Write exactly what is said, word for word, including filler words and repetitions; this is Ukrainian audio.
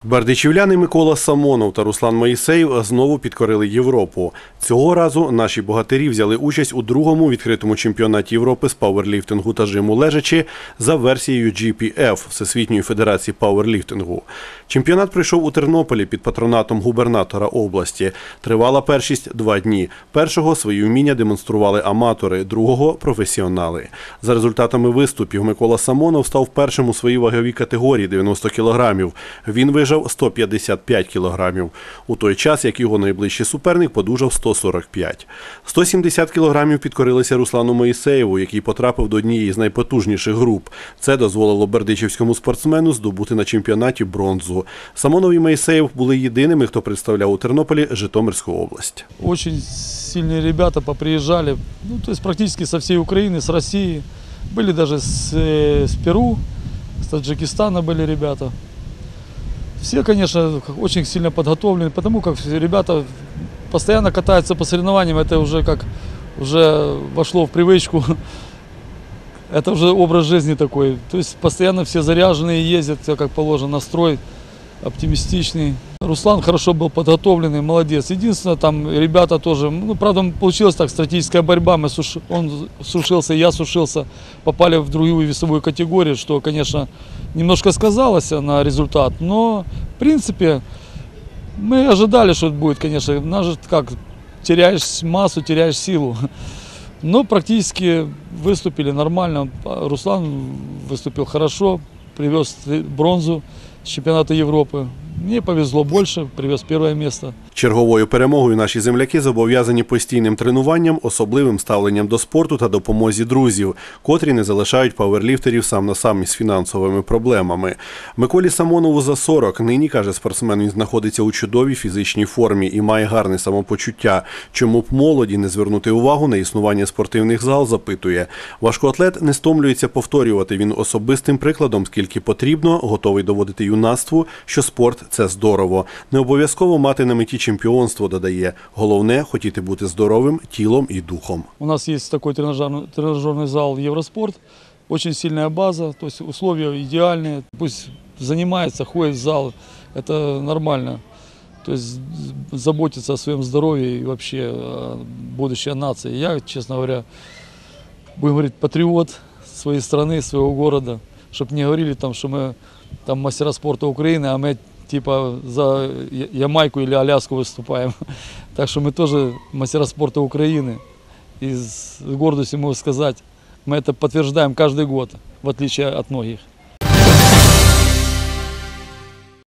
Бердичівляни Микола Самонов та Руслан Моїсеєв знову підкорили Європу. Цього разу наші богатирі взяли участь у другому відкритому чемпіонаті Європи з пауерліфтингу та жиму лежачи за версією джі пі еф – Всесвітньої федерації пауерліфтингу. Чемпіонат пройшов у Тернополі під патронатом губернатора області. Тривала першість два дні. Першого свої вміння демонстрували аматори, другого – професіонали. За результатами виступів Микола Самонов став першим у своїй ваговій категорії – дев'яносто кілограмів. Він вижав сто п'ятдесят п'ять кілограмів. У той час, як його найближчий суперник подужав сто сорок п'ять. сто сімдесят кілограмів підкорилися Руслану Моїсеєву, який потрапив до однієї з найпотужніших груп. Це дозволило бердичівському спортсмену здобути на чемпіонаті бронзу. Самонов і Моїсеєв були єдиними, хто представляв у Тернополі Житомирську область. Дуже сильні ребята поприїжджали, ну, то есть практически со всей Украины, с России. Были даже с, с Перу, с Таджикистана были ребята. Все, конечно, очень сильно подготовлены, потому как ребята постоянно катаются по соревнованиям, это уже как уже вошло в привычку, это уже образ жизни такой. То есть постоянно все заряженные ездят, все как положено, настрой оптимистичный. Руслан хорошо был подготовленный, молодец. Единственное, там ребята тоже, ну, правда, получилась так стратегическая борьба, мы суш... он сушился, я сушился, попали в другую весовую категорию, что, конечно, немножко сказалось на результат, но, в принципе, мы ожидали, что это будет, конечно, нас как, теряешь массу, теряешь силу, но практически выступили нормально, Руслан выступил хорошо, привез бронзу с чемпионата Европы. Мені повезло більше, привез перше місце. Черговою перемогою наші земляки зобов'язані постійним тренуванням, особливим ставленням до спорту та допомозі друзів, котрі не залишають пауерліфтерів сам на сам із фінансовими проблемами. Миколі Самонову за сорок. Нині, каже спортсмен, він знаходиться у чудовій фізичній формі і має гарне самопочуття. Чому б молоді не звернути увагу на існування спортивних зал, запитує. Важкоатлет не стомлюється повторювати. Він особистим прикладом, скільки потрібно, готовий доводити юнацтву, що спорт – це здорово. Не обов'язково мати на меті чемпіонство, додає. Головне – хотіти бути здоровим тілом і духом. У нас є такий тренажерний зал «Євроспорт», дуже сильна база, то есть условия ідеальні. Пусть займається, ходить в зал, це нормально. То есть заботиться о своем здоровье и вообще о будущей нации. Я, честно говоря, будем говорить, патриот своей страны, своего города, чтобы не говорили, там, что мы там мастера спорта Украины, а мы типа за Ямайку или Аляску выступаем. Так что мы тоже мастера спорта Украины. И с гордостью могу сказать, мы это подтверждаем каждый год, в отличие от многих.